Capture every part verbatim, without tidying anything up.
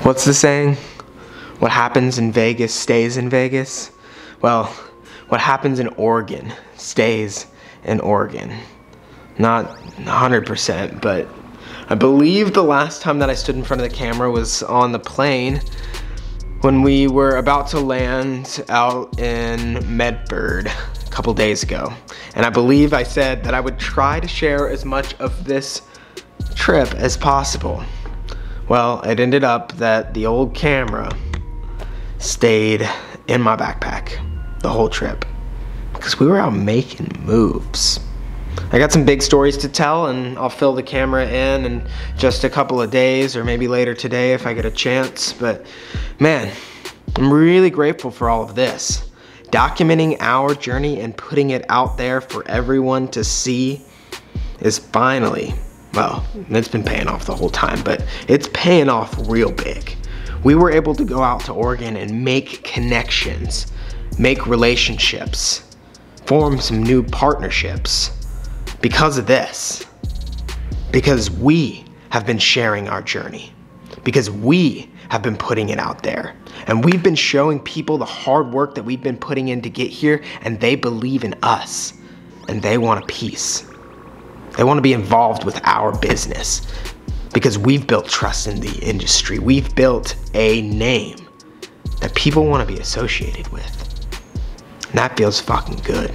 What's the saying? What happens in Vegas stays in Vegas? Well, what happens in Oregon stays in Oregon. Not one hundred percent, but I believe the last time that I stood in front of the camera was on the plane when we were about to land out in Medford a couple days ago. And I believe I said that I would try to share as much of this trip as possible. Well, it ended up that the old camera stayed in my backpack the whole trip because we were out making moves. I got some big stories to tell, and I'll fill the camera in in just a couple of days, or maybe later today if I get a chance. But man, I'm really grateful for all of this. Documenting our journey and putting it out there for everyone to see is finally, well, it's been paying off the whole time, but it's paying off real big. We were able to go out to Oregon and make connections, make relationships, form some new partnerships because of this. Because we have been sharing our journey. Because we have been putting it out there. And we've been showing people the hard work that we've been putting in to get here, and they believe in us, and they want a piece. They want to be involved with our business because we've built trust in the industry. We've built a name that people want to be associated with. And that feels fucking good.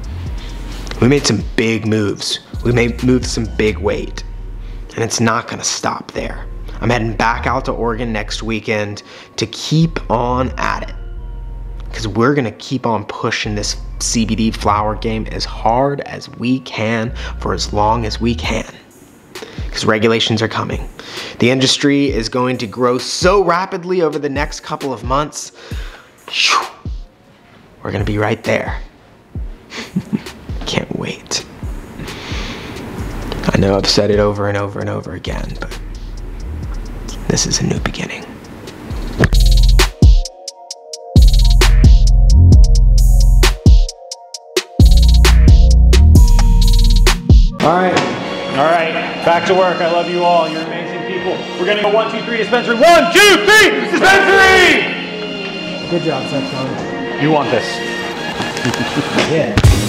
We made some big moves. We made moved some big weight. And it's not gonna stop there. I'm heading back out to Oregon next weekend to keep on at it. Because we're gonna keep on pushing this C B D flower game as hard as we can for as long as we can. Because regulations are coming. The industry is going to grow so rapidly over the next couple of months. We're gonna be right there. Can't wait. I know I've said it over and over and over again, but this is a new beginning. All right, all right, back to work. I love you all. You're amazing people. We're gonna go one, two, three, dispensary. One, two, three, dispensary! Good job, Seth. You want this. Yeah.